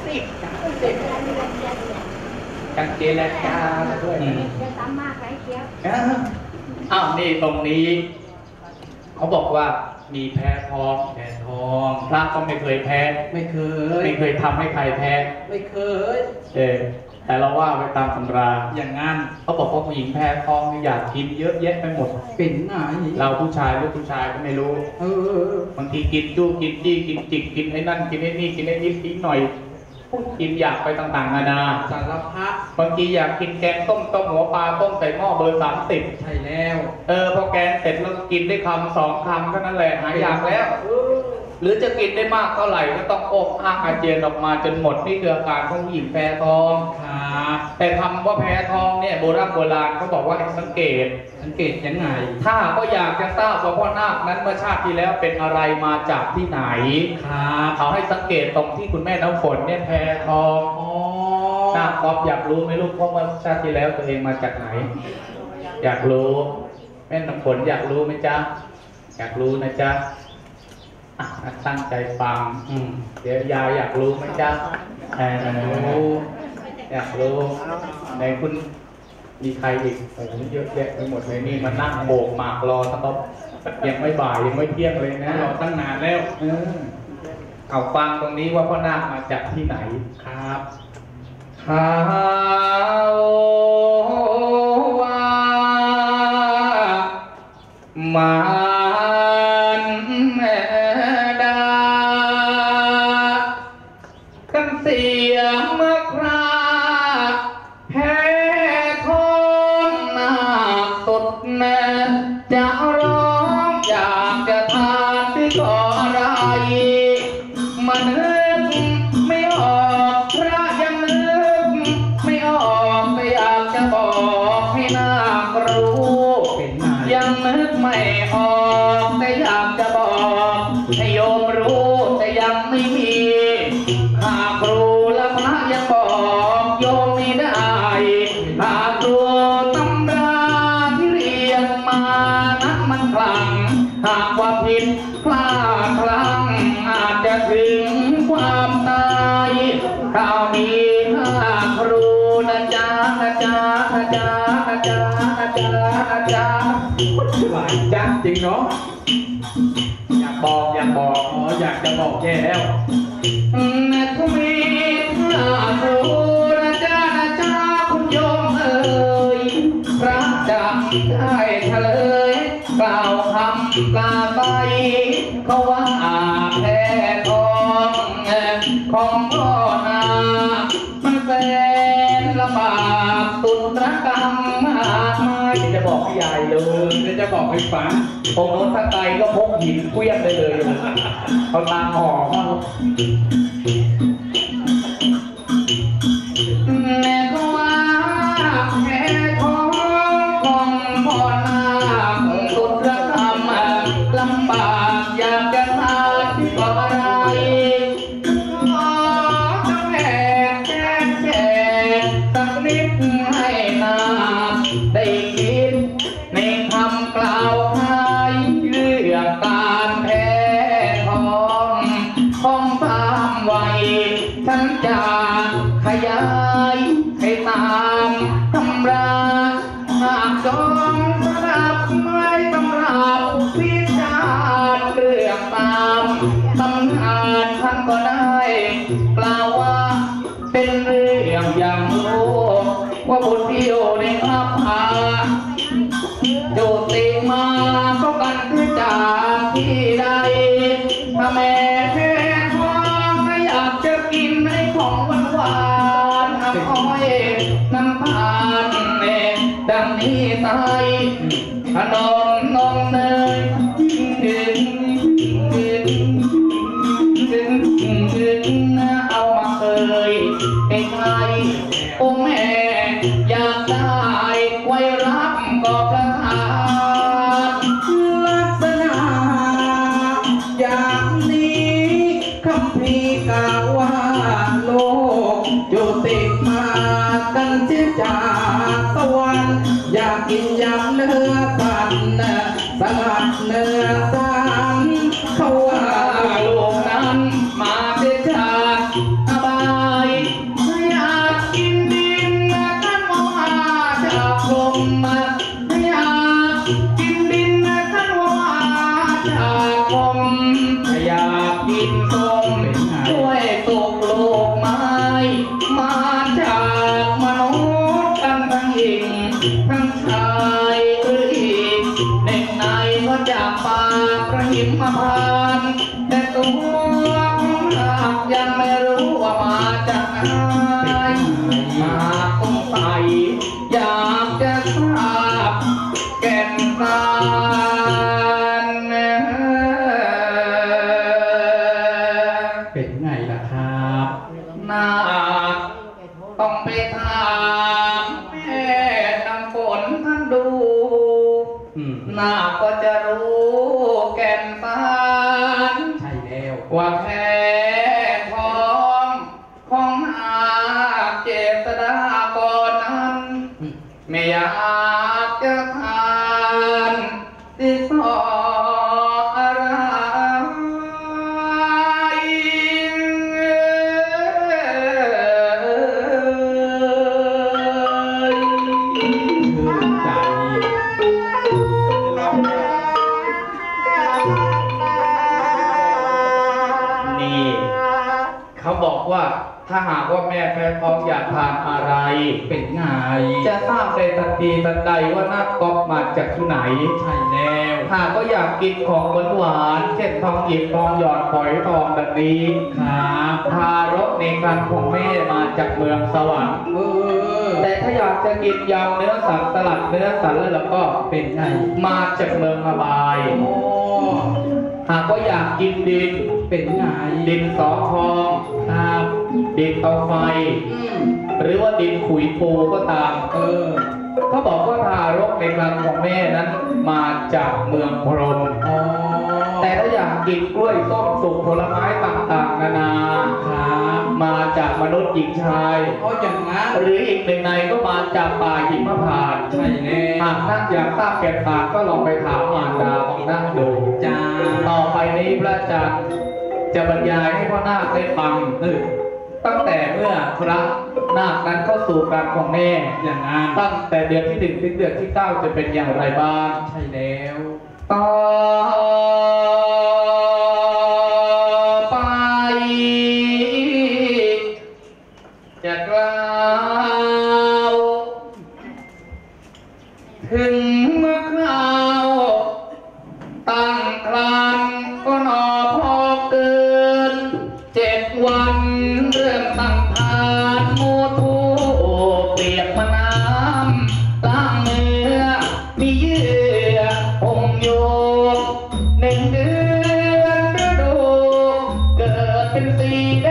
จังเจรจาด้วยจะตามมากไรเชียวนี่ตรงนี้เขาบอกว่ามีแพ้ท้องพระก็ไม่เคยแพ้ไม่เคยทำให้ใครแพ้ไม่เคยแต่เราว่าไปตามตำราอย่างงั้นเขาบอกว่าผู้หญิงแพ้ท้องอยากกินเยอะแยะไปหมดเป็นไงเราผู้ชายลูกผู้ชายก็ไม่รู้บางทีกินจู้กินจี้กินจิกกินไอ้นั่นกินไอ้นี่กินไอ้นิดนิดหน่อยกินอยากไปต่างๆนานาสารพัดบางทีอยากกินแกงต้มหัวปลาต้มใส่หม้อเบอร์30ใช่แล้วพอแกงเสร็จแล้วกินได้คำ2 คำเท่านั้นแหละหายอยากแล้วหรือจะกินได้มากเท่าไหร่ก็ต้องอกอ้างอาเจียนออกมาจนหมดนี่คืออาการของผู้หญิงแพ้ท้องแต่คำว่าแพ้ท้องเนี่ยโบราณเขาบอกว่าให้สังเกตยังไงถ้าก็อยากจะทราบว่าพ่อนาคนั้นเมื่อชาติที่แล้วเป็นอะไรมาจากที่ไหนเขาให้สังเกตตรงที่คุณแม่น้ำฝนเนี่ยแพ้ท้องนาคก๊อฟอยากรู้ไหมลูกว่าเมื่อชาติที่แล้วตัวเองมาจากไหนอยากรู้แม่น้ำฝนอยากรู้ไหมจ๊ะอยากรู้นะจ๊ะตั้งใจฟังเดี๋ยวยายอยากรู้ไหมจ๊ะอยากรู้ในคุณมีใครอีกโอ้โหเยอะแยะไปหมดเลยนี่มานั่งโบกหมากรอตั้งแต่ยังไม่บ่ายยังไม่เที่ยงเลยนะรอตั้งนานแล้วเอาฟังตรงนี้ว่าพ่อนาคมาจากที่ไหนครับข่าวว่ามาเสียงเมื่อคราแพ้ท้องนาคสดแน่จะร้องอยากจะทานที่ก่ออะไรมันนึกไม่ออกพระยังนึกไม่ออกแต่อยากจะบอกให้นาครู้ยังนึกไม่ออกแต่อยากจะบอกครั้งอาจจะถึงความตายคราวนี้ถ้าครูนะจ๊ะนะจ๊ะนะจ๊ะนะจ๊ะนะจ๊ะนะจ๊ะหลายจังจริงเนาะอยากบอกอยากจะบอกแย่แล้วแม่ทุมีถ้าครูนะจ๊ะนะจ๊ะคุณโยมเอ๋ยพระจักได้เฉลยกล่าวคำกล่าวไปเขาว่าแพ้ทองของพ่อนามันแสนลำบากตุนรกรรมมากมายจะบอกให้ยายเลยจะบอกให้ฟังองค์โน้นถ้าไกลก็พกหินเกลี้ยงได้เลยเขาตามห่อแม่ก็ว่าแพ้ท้องของพ่อนาตุนรกรรมลำบากอยากจะทานก็อะไรสักนิดให้นาได้คิดในคำกล่าวขายเรื่องการแพ้ท้องของตามวัยฉันจะขยายให้ตามตำราหากจองสลับไม่ตำราพิจารณ์เรื่องตามตำนานท่านก็ได้กล่าวว่าเป็นเรื่องอย่างรู้ว่าบุญที่อยู่ในอับหาโจติมาก็กันคือจากที่ใดถ้าแม่แพ้ท้องไม่อยากจะกินให้ของหวานน้ำอ้อยน้ำตาลดังนี้ตายขนมนมเนยเอามาเคยให้ใครโอ้แม่อยากได้ไว้รับก็ประทานลักษณะอย่างนี้คำพีกล่าวว่าโลกอยู่ติดมากันเสียจากสวรรค์อยากกินยำเนื้อสัตว์สลัดเนื้อสันเขาว่าโลกนั้นมาเสียจากอบายอยากกินดินท่านว่าจากลมอยากกินดินท่านว่าจากลมอยากกินส้มช่วยตกโลกไม้มาจากมนุษย์ทั้งหญิงทั้งชายหรืออีกในก็จากปากกระหิมพานแต่ตัวของเรายังไม่รู้ว่ามาจากไหนมาคงใส่อยากจะทราบแก่นสารเป็นไงล่ะครับนาต้องไปถามแม่น้ำฝนท่านดูนาก็จะรู้แก่นสารใช่แล้วว่าแพ้ท้องของนาเจษฎากรนั้นไม่อยากจะทานที่สออะไรเขาบอกว่าถ้าหากว่าแม่แพ้ท้องอยากทานอะไรเป็นไงจะทราบในทันทีทันใดว่านักก๊อปมาจากที่ไหนใช่แล้วหากก็อยากกินของหวานเช่นทองหยิบทองหยอดฝอยทองแบบนี้ครับทารกในครรภ์ของแม่มาจากเมืองสวรรค์แต่ถ้าอยากจะกินยำเนื้อสัตว์สลัดเนื้อสัตว์แล้วก็เป็นไงมาจากเมืองอบายหากว่าอยากกินดินเป็นไงดินสอทองครับดินเตาไฟหรือว่าดินขุยปูก็ตามเขาบอกว่าทารกในครรภ์ของแม่นั้นมาจากเมืองพรหมแต่ถ้าอยากกินกล้วยส้มสุกผลไม้ต่างๆนานามาจากมนุษย์หญิงชายเอาอย่างนั้นหรืออีกหนึ่งในก็มาจากป่าหิมพานต์ใช่แน่หากท่านอยากทราบแก่นสารก็ลองไปถามมารดาของท่านดูจ้าต่อไปนี้พระอาจารย์จะบรรยายให้พ่อนาคได้ฟังตั้งแต่เมื่อพระนาคนั้นเข้าสู่การของแม่อย่างนั้นตั้งแต่เดือนที่ 1 ถึงเดือนที่ 9 จะเป็นอย่างไรบ้างใช่แล้วต่อไปจะกล่าวถึงเมื่อคราวตั้งครรภ์ก็นอพอเกิน7 วันเริ่มตั้งทานมูทูเปียกมะน้ำล้างเนื้อมีเยื่อองโย1 เดือนฤดูเกิดเป็นสีแด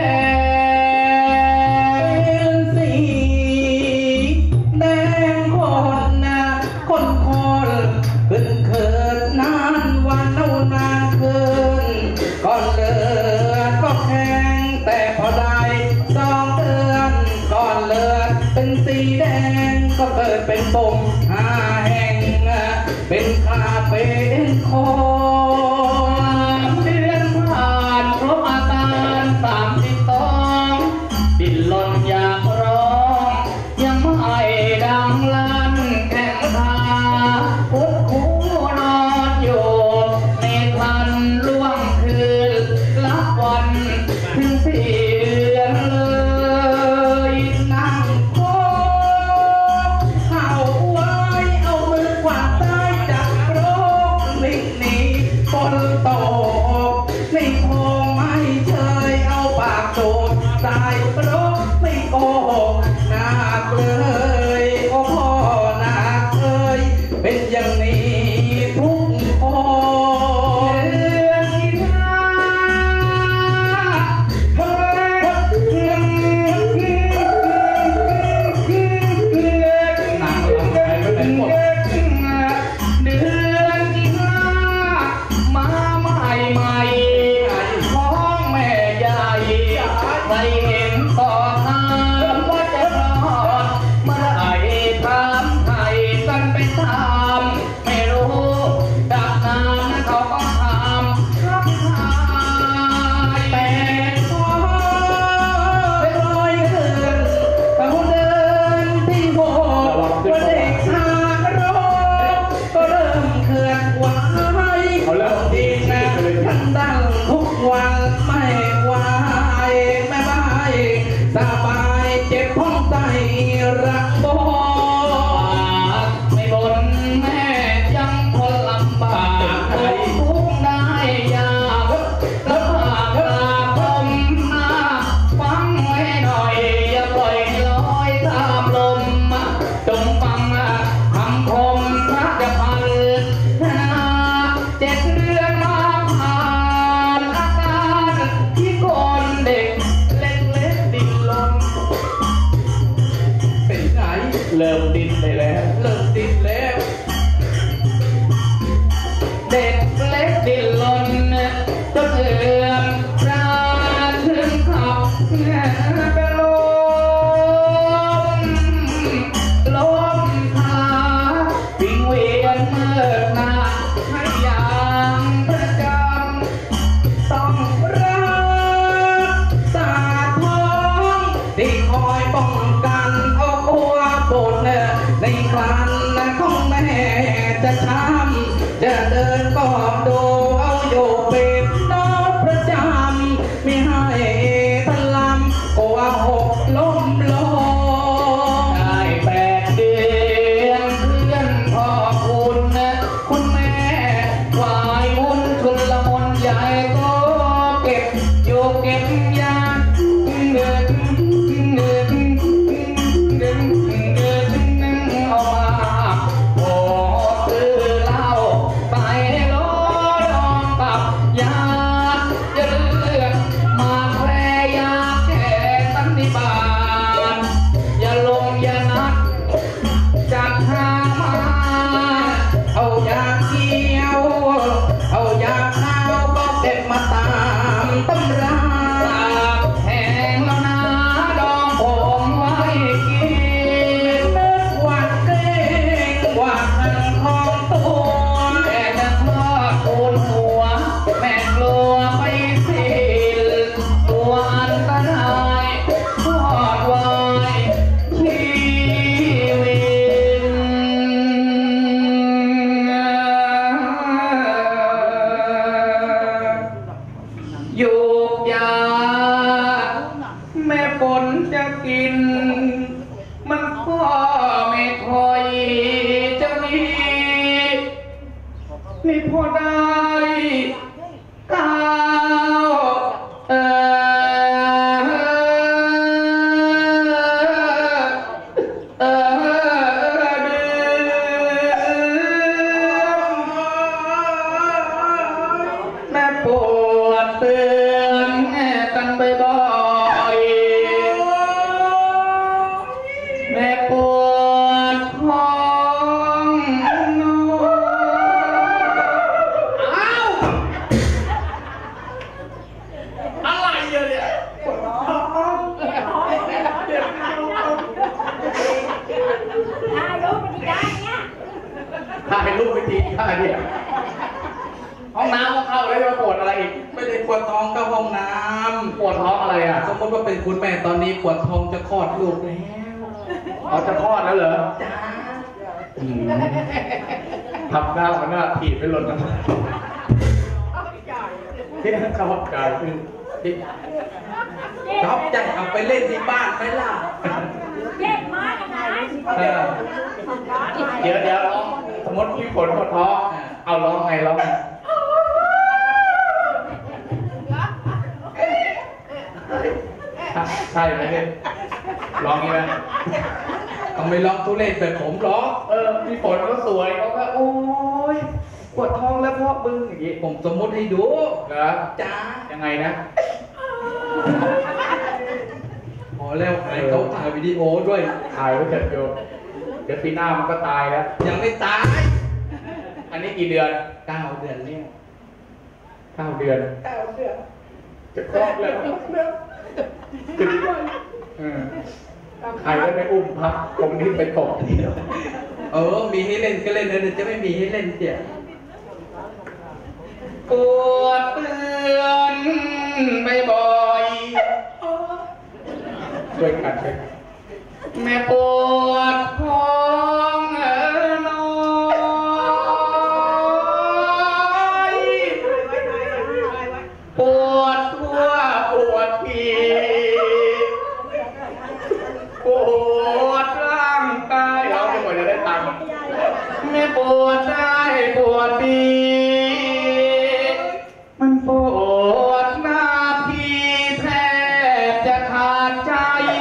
งเป็นสีแดงคนนะคนขึ้นเขินนานวันเอานานเกินก่อนเลือดก็แข็งแต่พอได้2 เดือนก่อนเลือดเป็นสีแดงก็เกิดเป็นปม5 แห่งเป็นคาเป็นคอ 3 เดือนผ่านครบอาการ32ดิ้นรนอยากร้องยังไม่ดังลั่นแข่งขาพุดคูนอนอยู่ในคันล่วงคืนลับวันถึง4 เดือนเลยนั่งโคเข่าไว้เอามือกวาดใต้จากโรคลิกหนีฝนตกในโพงไม่เชยเอาปากโจดใส่โรคไม่โกหกนาคเลยโอ้พ่อนาคเอ้ยเป็นอย่างนี้ทุกคนเดือนที่ห้าเฮ้ยนางลำไทยไปไหนหมดเดือนที่5มาใหม่ของแม่ใหญ่ไม่เห็นต่อทางว่าจะรอดเมื่อไหร่ถามไทยกันไปตามไม่รู้ดักนานเขาก็ถามทักทายแต่ขอไปลอยเกินเขาเดินที่โบกว่าเด็กทารกก็เริ่มเคลื่อนไหวดีนะฉันดังทุกวันไม่ไหวไม่ไหวสบายเจ็บท้องใจรักบ่ไม่บ่นแม่ยังทนลำบากทุกข์ได้ยากแล้วฝากลาคมมาฟังไว้หน่อยอย่าปล่อยให้ลอยตามลมจงฟังคำคมพระจะพันนา7 เดือนมาผ่านอาการที่ก่อนเด็กเล็กๆดิ้นรนเป็นไงเริ่มดิ้นไปแล้วเลิกติดแล้วเด็กเล็กดิ้นรนจนเอื้อมปราณถึงขับเป็นลมหาวิ่งเวียนเมื่อหน้าให้อย่างประจำต้องรักษาท้องที่คอยป้องกันเอาหัวปวดในครันของแม่จะช้ำจะเดินก็ดูเอาอยู่เป็นน้องประจำไม่ให้พลังกลัวหกล้มลงได้8 เดือนเพื่อนพ่อคุณแม่วายวุ่นชุลมุนใหญ่ก็เก็บอยู่เก็บยาเงินเอามาโอ้ซื้อเหล้าไปล้อลองกับยาจะเลือกมาแพรยาแก่สันนิบาตอย่าลงอย่านัดจากทางมาเอายาเขียว เอายาขาวก็เก็บมาตามตำราจากแห้งแล้วนะเตือนกันบ่อยๆแม่ปวดท้องน้อยอ้าวอะไรเนี่ยถ่ายรูปมันได้เนี่ยถ่ายรูปไปทีถ่ายเนี่ยห้องน้ำก็เข้าแล้วจะมาปวดอะไรอีกไม่ได้ปวดท้องก็ห้องน้ปวดท้องอะไรอ่ะำสมมติว่าเป็นคุณแม่ตอนนี้ปวดท้องจะคลอดลูกแล้วเขาจะคลอดแล้วเหรอจ้าทำหน้ามันหน้าถีบไปหล่นนะที่นั่นเขากายคือที่ชอบใจเอาไปเล่นที่บ้านไหมล่ะเจ็บมากนะเดี๋ยวร้องสมมติพี่ฝนปวดท้องเอาร้องไงร้องไงใช่ไหมเนี่ยร้องงี้ไหมต้องไม่ร้องทุเรศแบบผมร้องพี่ฝนก็สวยเขาก็โอ๊ยปวดท้องแล้วพ่อบึ้งอย่างงี้ผมสมมติให้ดูเหรอจ้ายังไงนะพอแล้วให้เขาถ่ายวิดีโอด้วยถ่ายไว้เถอะโยมเดี๋ยวปีหน้ามันก็ตายแล้วยังไม่ตายอันนี้กี่เดือน 9 เดือนแล้ว 9 เดือน จะคลอดแล้วคือใครก็ไม่อุ้มพักตรงนี้ไปตกทีเดียวมีให้เล่นก็เล่นเดี๋ยวจะไม่มีให้เล่นเดี๋ยวปวดเตือนบ่อยๆช่วยกันช่วยกันแม่ปวดท้องน้อยปวดทั่วปวดทีปวดร่างกายเราจะหมดจะได้ตังค์แม่ปวดได้ปวดดีมันปวดหน้าที่แทบจะขาดใจ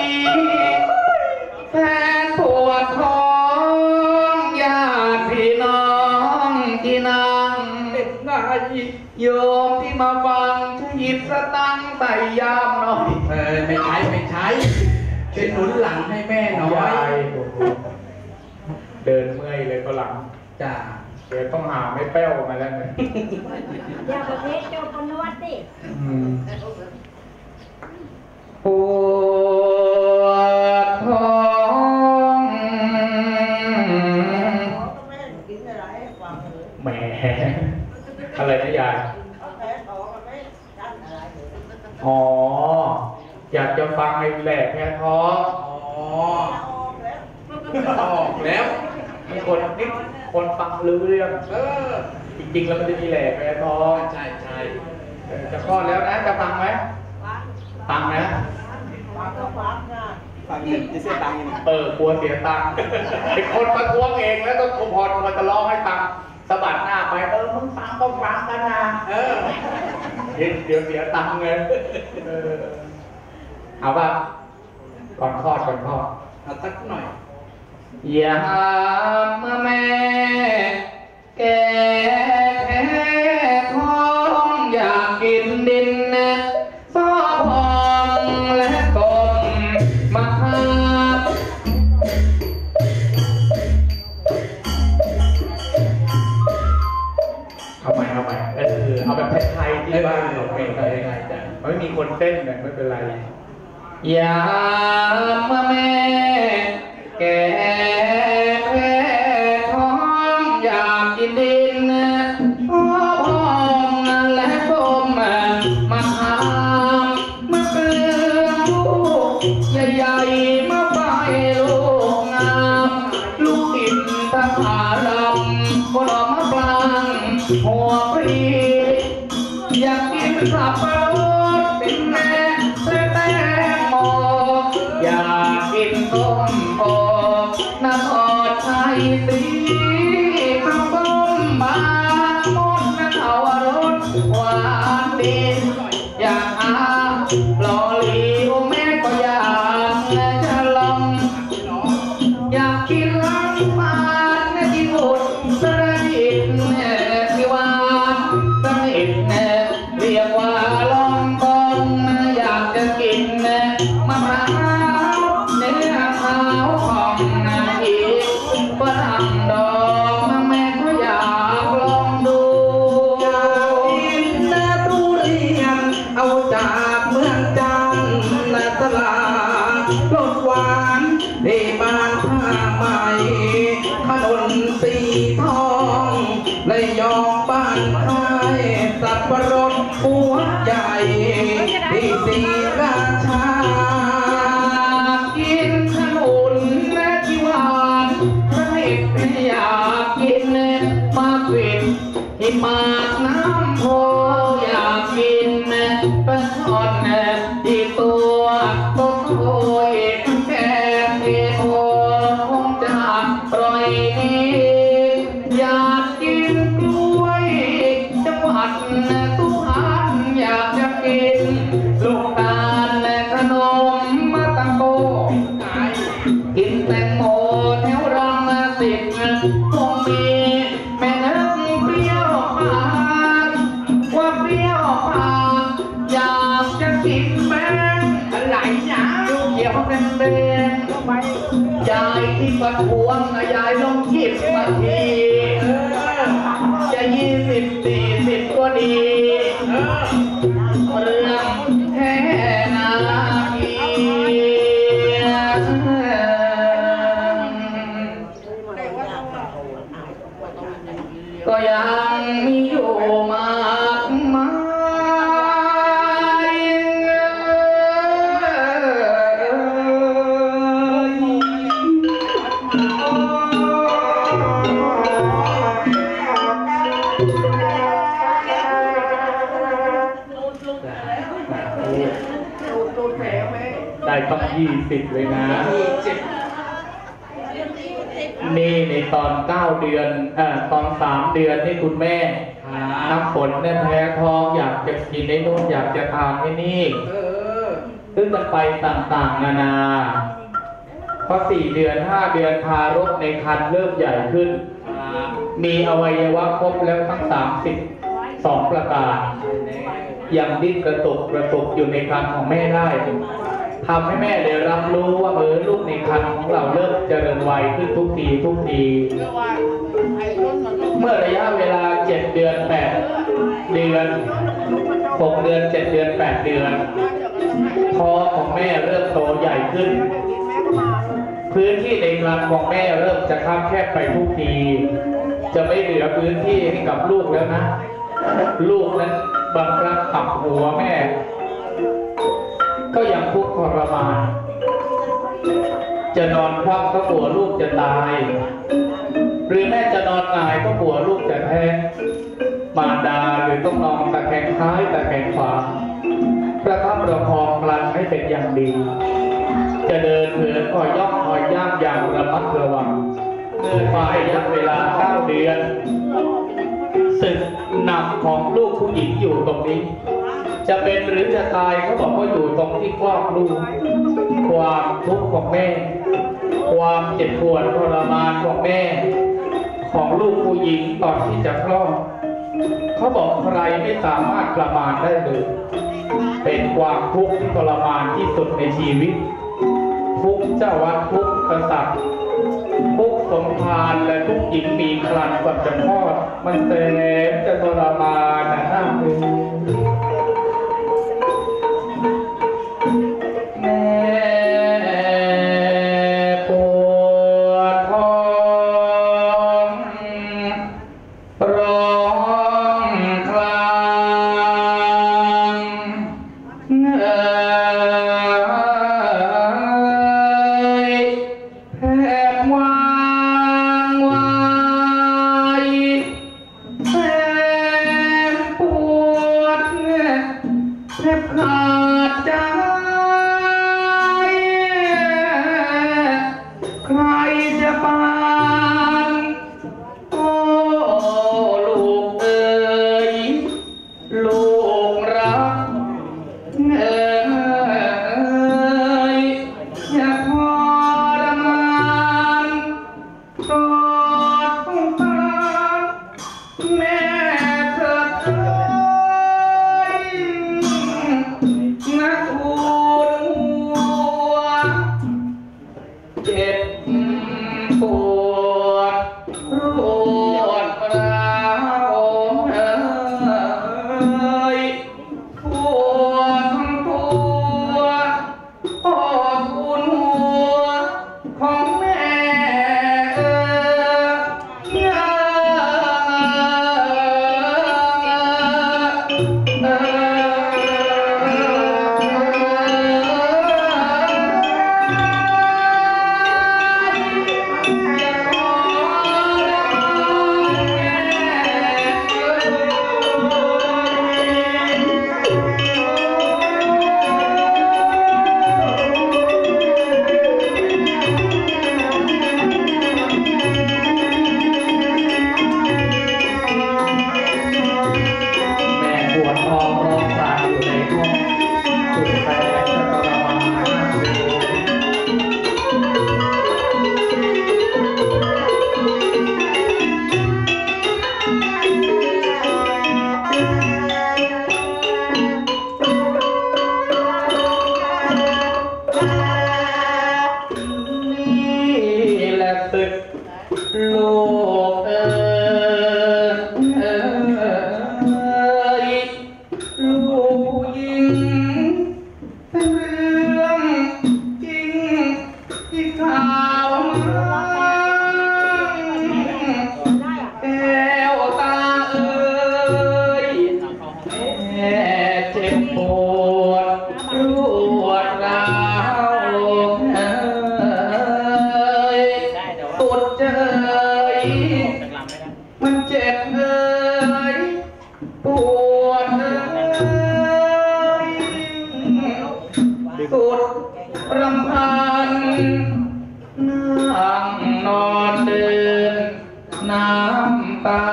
แฟนปวดท้องญาติพี่น้องที่นั่งโยมที่มาฟังช่วยหยิบสตังค์ใส่ยามหน่อยไม่ใช้เป็นหนุนหลังให้แม่หน่อยโอ้โหเดินเมื่อยเลยก็หลังจ้าเดี๋ยวต้องหาไม่แป้วมาแล้วเนี่ยอย่าประเภทเจ้าคนนวดดิปวดท้องแหมอะไรนะยายอ๋ออยากจะฟังไอ้แหลกแพ้ท้องออกแล้วมีคนฟังรู้เรื่องจริงๆแล้วมันจะมีแหลกแพ้ท้องใช่จะคลอดแล้วนะจะฟังไหมฟังนะฟังเงินจะเสียตังค์ยังไงกลัวเสียตังค์เป็นคนประท้วงเองแล้วก็พอมันจะร้องให้ฟังสะบัดหน้าไปมึงฟังก็ฟังกันนะเดี๋ยวเสียตังค์เงินเอาป่ะก่อนคลอดเอาสักหน่อยอย่าเมื่อแม่แก่แพ้ท้องอยากกินดินซอพองและกลมมาหาเอาใหม่เอาแบบไทยๆที่บ้านเราเป็นยังไงจ้ะไม่มีคนเต้นเนี่ยไม่เป็นไรอย่าเมื่อแม่แก่แพ้ท้องอยากกินดินพ่อพองและส้มมาหามะเกลือลูกใหญ่ๆมาใบลูกงามลูกอินทผลัมผลมะปรางหัวปรีอยากกินสับปะรดเป็นแม่และแตงโมอยากกินต้มโอนครไทยสีข้าวต้มบางมดนเทารสหวานดีอยากอาหล่อหลีแม่ก็อยากจะลองอยากกินล้างปานกินบุตรสระอิดที่หวานสระอิดเรียกว่าลองกองอยากจะกินมะพร้าวเนื้อขาวของอีกฝรั่งดอกแม่ก็อยากลองดูอยากกินทุเรียนเอาจากเมืองจันทร์ตลาดรสหวานในบ้านท่าใหม่ถนนสีทองระยองบ้านค่ายสับปะรดหัวใหญ่ที่ศรีราชากินขนุนที่หวานพระเอกอยากกินมะกรีดหิมะน้ำโพอยากกินปลาช่อนที่ตัวโตโอยแกงเทโอคงจะอร่อยดีอยากกินกล้วยจังหวัดสุพรรณอยากจะกินลูกตาลขนมมาตังโกกินแตงโมแถวรังสิตคงมีแม่น้ำเปรี้ยวปากว่าเปรี้ยวปากอยากจะกินแป้งอะไรนะเขียวแดงๆยายที่ประท้วงยายลองหยิบมาทีจะ20-40ก็ดีเรื่องแค่นาทีก็ยังมีอยู่มากมายได้ต้อง20เลยนะนี่ในตอน9 เดือนตอน3 เดือนนี่คุณแม่น้ำฝนเนี่ยแพ้ท้องอยากจะกินไอ้นู่นอยากจะทานไอ้นี่ซึ่งจะไปต่างๆนานาพอ4 เดือน5 เดือนทารกในครรภ์เริ่มใหญ่ขึ้นมีอวัยวะครบแล้วทั้ง32 ประการยังดิ้นกระตุกอยู่ในครรภ์ของแม่ได้ทำให้แม่ได้รับรู้ว่าลูกในครรภ์ของเราเริ่มเจริญวัยขึ้นทุกทีเมื่อระยะเวลา7 เดือน8 เดือน6 เดือน7 เดือน8 เดือนท้องของแม่เริ่มโตใหญ่ขึ้นพื้นที่ในครรภ์ของแม่เริ่มจะคับแคบไปทุกทีจะไม่เหลือพื้นที่ให้กับลูกแล้วนะลูกนั้นบังคับขับหัวแม่ก็ยังทุกข์ทรมานจะนอนคว่ำก็กลัวลูกจะตายหรือแม่จะนอนหงายก็กลัวลูกจะแท้งมารดาหรือต้องนอนตะแคงซ้ายตะแคงขวาประคับประคองกลันให้เป็นอย่างดีจะเดินเหินคอยย่องคอยย่างอย่างระมัดระวังเมื่อฝ่ายระยะเวลา9 เดือนศึกหนักของลูกผู้หญิงอยู่ตรงนี้จะเป็นหรือจะตายเขาบอกว่าอยู่ตรงที่คลอดลูกความทุกข์ของแม่ความเจ็บปวดทรมานของแม่ของลูกผู้หญิงตอนที่จะคลอดเขาบอกใครไม่สามารถประมาณได้เลยเป็นความทุกข์ที่ทรมานที่สุดในชีวิตทุกเจ้าวัดทุกกษัตริย์ทุกสมภารและทุกหญิงมีครรภ์ก่อนจะคลอดมันแสนจะทรมานนะแม่ปวดท้องร้องครางแทบวางไว้แทบปวดแทบขาดใจใครจะปานโอ้ลูกเอ๋ยลูกรักเอ๋ยอย่าทรมานโปรดสงสารแม่เถิดเอ๋ยรำพันนั่งนอนเดินน้ำตา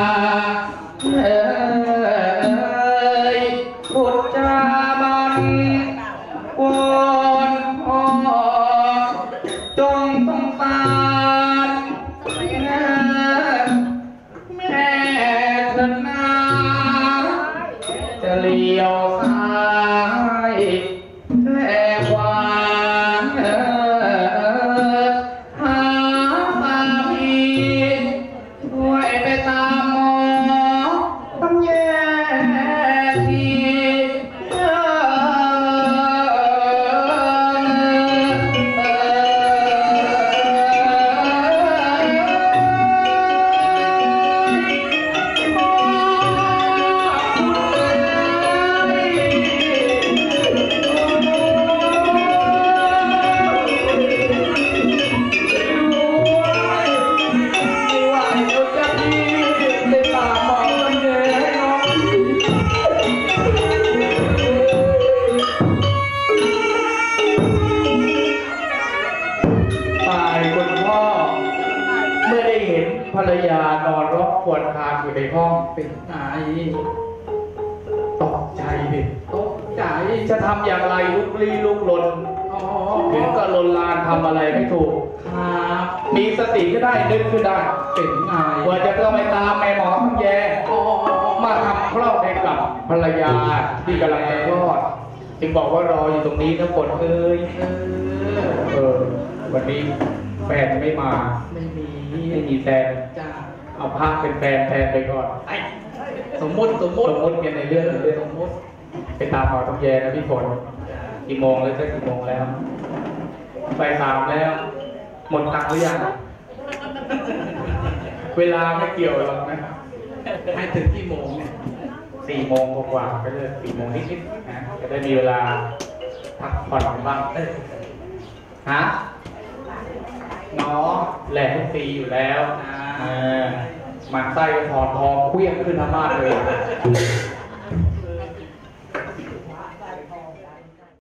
พุทธาบันวอนพ่อจงต้องตามแม่เถิดนาจะเลี้ยวซ้ายและขวาหาสามีช่วยไปตามหมอต้องแย่ทีภรรยานอนร้องครวญครางอยู่ในห้องเป็นไงตกใจดิตกใจจะทำอย่างไรลุกลี้ลุกลนถึงก็ลนลานทำอะไรไม่ถูกครับมีสติก็ได้นึกขึ้นได้เป็นไงว่าจะต้องไปตามแม่หมอทั้งแย่มาทำคลอดให้กับภรรยาที่กำลังจะคลอดจึงบอกว่ารออยู่ตรงนี้นะฝนวันนี้แฟนไม่มาไม่มีแฟนเอาภาพเป็นแฟนไปก่อนสมมติกันในเรื่องสมมติไปตามหมอต้องแย่นะพี่ฝนกี่โมงแล้วกี่โมงแล้วไป3แล้วหมดตังค์หรือยังเวลาไม่เกี่ยวหรอกนะให้ถึงกี่โมงเนี่ย4 โมงกว่าก็เลย4 โมงนิดๆนะจะได้มีเวลาพักผ่อนบ้างฮะน้องแหลมตีอยู่แล้วมันไส้ถอดทองเคลี้ยงขึ้นธรรมะเลย